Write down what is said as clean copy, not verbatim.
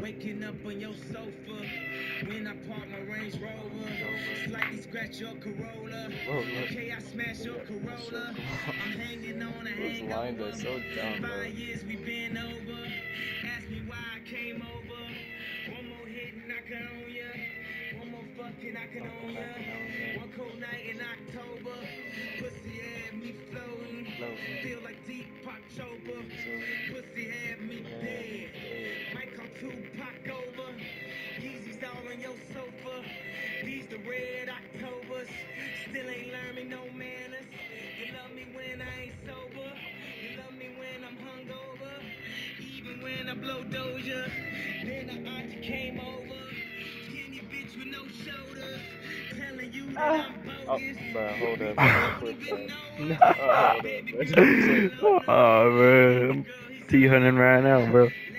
Waking up on your sofa when I park my Range Rover. Slightly scratch your Corolla. Okay, I smash your Corolla. I'm hanging on a hangover. So dumb, bro. 5 years we been over. Ask me why I came over. One more hit and I can own ya. One more fucking I can own ya. One cold night in October. Pussy had me floating. Feel like deep pop choker. Pussy had me dead. Might come Tupac over. Yeezys all on your sofa. These the red Octobers. Still ain't learned me no manners. You love me when I ain't sober. You love me when I'm hungover. Even when I blow Doja. Then the auntie came over. Skinny bitch with no shoulders. Telling you that I'm bogus. Bro, hold up. Oh man, I'm T-hunting right now, bro.